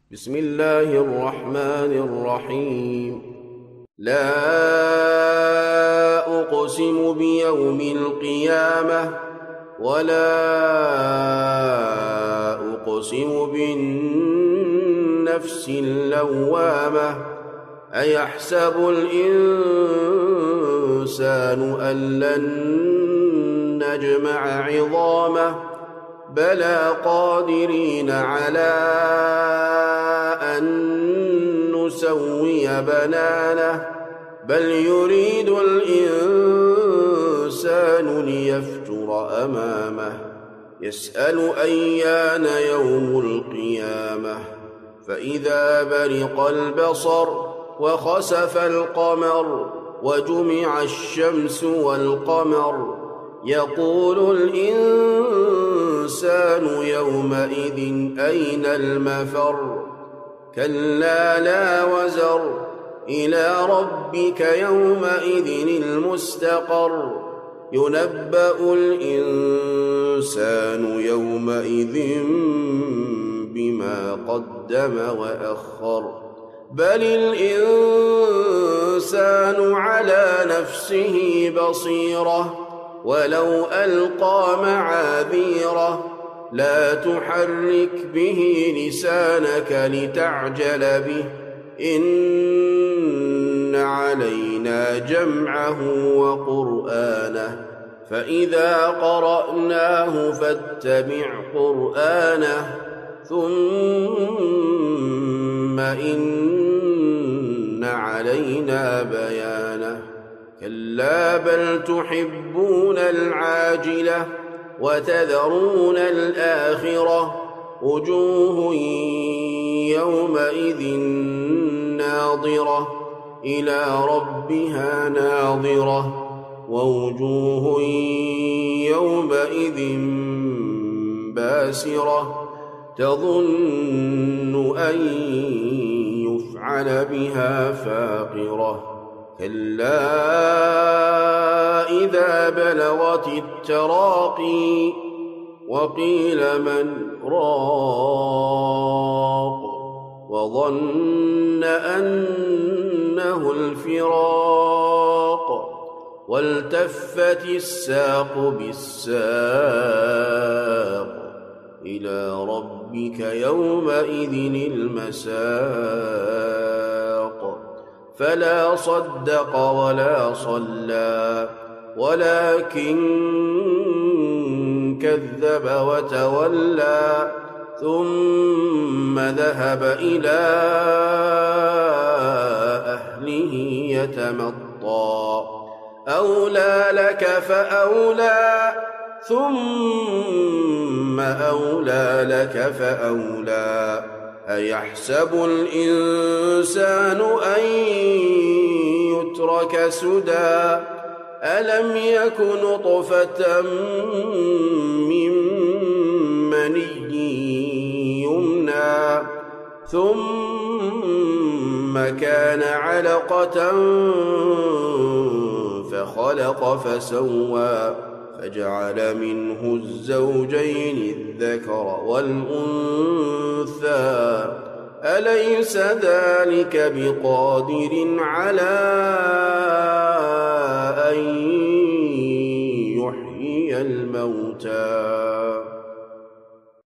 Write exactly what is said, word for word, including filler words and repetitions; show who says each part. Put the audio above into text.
Speaker 1: بسم الله الرحمن الرحيم. لا أقسم بيوم القيامة ولا أقسم بالنفس اللوامة أيحسب الإنسان أن لن نجمع عظامه بلى قادرين على أن نسوي بنانه بل يريد الإنسان ليفجر أمامه يسأل أيان يوم القيامة فإذا برق البصر وخسف القمر وجمع الشمس والقمر يقول الإنسان يومئذ أين المفر كلا لا وزر إلى ربك يومئذ المستقر ينبأ الإنسان يومئذ بما قدم وأخر بل الإنسان على نفسه بصيرة ولو ألقى معاذيره لا تحرك به لسانك لتعجل به إن علينا جمعه وقرآنه فإذا قرأناه فاتبع قرآنه ثم إن علينا بيانه كلا بل تحبون العاجلة وتذرون الآخرة وجوه يومئذ ناظرة إلى ربها ناظرة ووجوه يومئذ باسرة تظن أن يفعل بها فاقرة كلا إذا بلغت التراقي وقيل من راق وظن أنه الفراق والتفت الساق بالساق إلى ربك يومئذ المساق فلا صدق ولا صلى ولكن كذب وتولى ثم ذهب إلى أهله يتمطى أولى لك فأولى ثم أولى لك فأولى أيحسب الإنسان أن يترك سدى ألم يك نطفة من مني يمنى ثم كان علقة فخلق فسوى فجعل منه الزوجين الذكر والأنثى أليس ذلك بقادر على أن يحيي الموتى